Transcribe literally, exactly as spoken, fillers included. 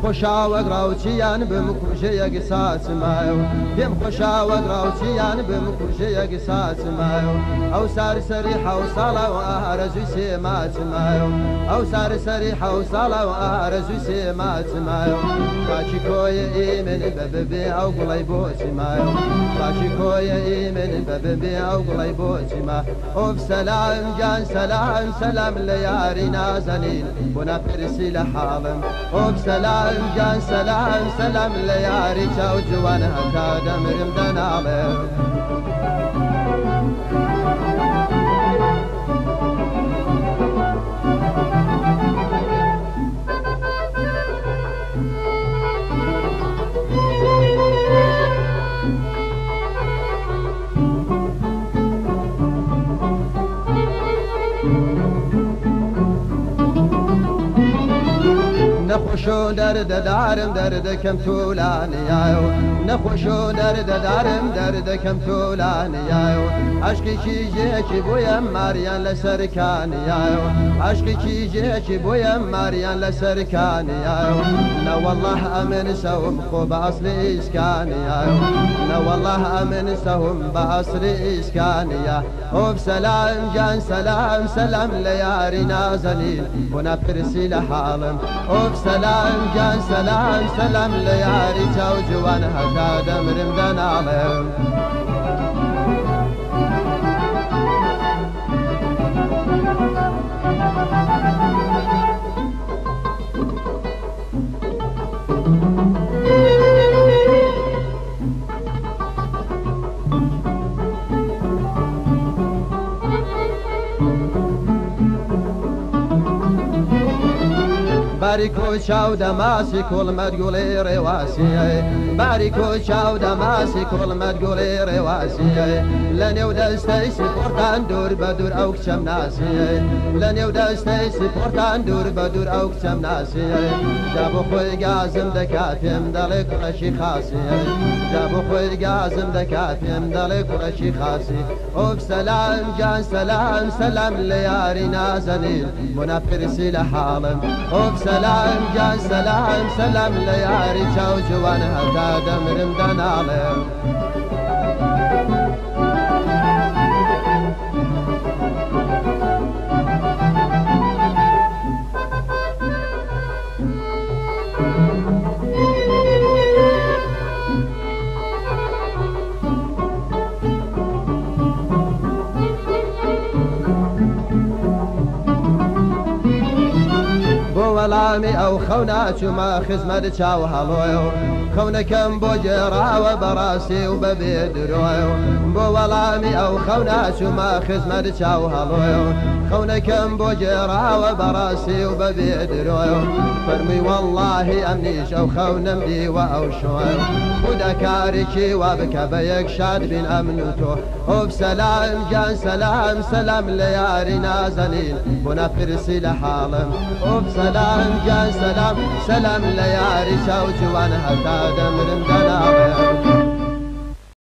خوشا وەگراوچیان بم کوژەیەک ساچمایە پێم خۆشا وەگراوچیان بم کوژەیەک ساچمایە ئەو سارسەری حەو ساڵە و ئارەزوی سێ ماچمایە ئەو سارسەری حەو ساڵە و ئارەزوی سێ ماچمایە باچی کۆیە ئیمن بە ببێ ئەو گوڵەی بۆچمایە باچی کۆیە ئیمن بە ببێ ئەو گوڵەی بۆچما ئۆف سەلام گیان سەلام سەلام لە یاری نازەنین بۆ ناپرسی لە حاڵم ئۆف سەلام گیان سەلام سەلام لە یاری چاو جوان هەتا دەمرم دەناڵێم نەخۆشۆ دەردەدارم دەردەکەم تۆلانیایە نەخۆشۆ دەردەدارم دەردەکەم تۆلانیایە عاشقێکی ژێکی بۆیەم ماریان لەسەرکانیایە عاشقێکی ژێکی بۆیەم ماریان لەسەرکانیایە نەوەڵڵاه ئەمن سەوم خۆ بە ئەسلی ئیسکانیایە نەوەڵڵاه ئەمن سەوم بە ئەسلی ئیسکانیە ئۆف سەلام گیان سەلام سەلام لە یاری نازەنین بۆ ناپرسی لە حاڵم ئۆف سەلام گیان سەلام سەلام لە یاری چاو جوان هەتا دەمرم دەناڵێم باریکۆ چاو دەماسی کوڵمەت گوڵی ڕێواسیە باریکۆ چاو دەماسی کوڵمەت گوڵی ڕێواسیە لە نێو دەستەی سپۆرتان دوور بە دوور ئەو کچەم ناسیە لە نێو دەستەی سپۆرتان دوور بە دوور ئەو کچەم ناسیە جا بۆ خۆی گازم دەکات پێم دەڵێ کوڕەشی خاسیە جا بۆ خۆی گازم دەکات پێم دەڵێ کوڕەشی خاسی ئۆف سەلام گیان سەلام سەلام لە یاری نازەنین بۆ ناپرسی لە حاڵم ئۆف سەلام گیان سەلام سەلام لە یاری چاو جوان هەتا دەمرم دەناڵێم وەڵامی ئەو خەونا چوومە خزمەت چاو هەڵۆیە خەونەکەم بۆ گێڕاوە بەڕاستی و بەبێ درۆیە بۆ وەڵامی ئەو خەونا چوومە خزمەت چاو هەڵۆیە خەونەکەم بۆ گێڕاوە بەڕاستی و بەبێ درۆیە فەرمی وەڵڵاهی ئەمنیش ئەو خەونم دیوە ئەو شۆیە خودە کارێکی وا بکە بە یەک شاد بین ئەمن و تۆ ئۆف سەلام گیان سەلام سەلام لە یاری نازەنین بۆ ناپرسی لە حاڵم ئۆف سەلام گیان سەلام سەلام لە یاری چاو جوان هەتا دەمرم دەناڵێم